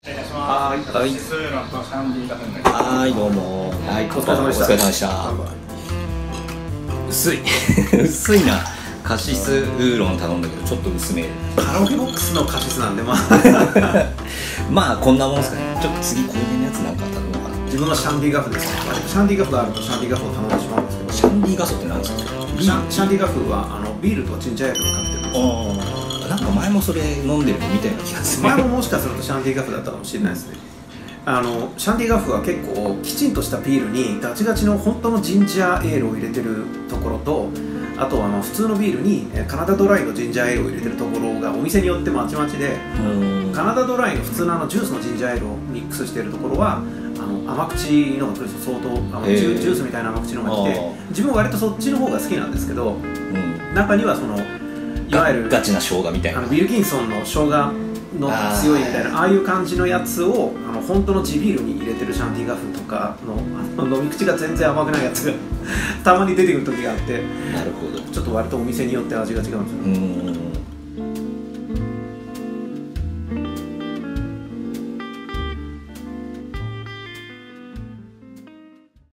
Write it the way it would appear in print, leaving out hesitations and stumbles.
お願いします。はい。スーロンとシャンディが踏んで。 はい、どうも。はい、 お疲れ様でした。 お疲れ様でした。薄い薄いな。カシスウーロン頼んだけどちょっと薄め。 カラオケボックスのカシスなんで、まあこんなもんですかね。ちょっと次濃いめのやつなんか頼むのかな。 自分はシャンディガフです。シャンディガフがあるとシャンディガフを頼んでしまうんですけど、 シャンディガソって何ですか？ シャンディガフはビールとチンジャーエールをかけてるんですよ。 なんか前もそれ飲んでるみたいな気がする。 前ももしかするとシャンディガフだったかもしれないですね。シャンディガフは結構きちんとしたビールにガチガチの本当のジンジャーエールを入れてるところと、あと普通のビールにカナダドライのジンジャーエールを入れてるところがお店によってまちまちで、カナダドライの普通のジュースのジンジャーエールをミックスしているところは甘口のが来るんですよ。相当ジュースみたいな甘口のが来て、自分は割とそっちの方が好きなんですけど、中にはそのいわゆるガチな生姜みたいな、 ウィルキンソンの生姜の強いみたいな、ああいう感じのやつを本当の地ビールに入れてるシャンディガフとかの飲み口が全然甘くないやつがたまに出てくる時があって、 なるほど。 ちょっと割とお店によって味が違うんですよ。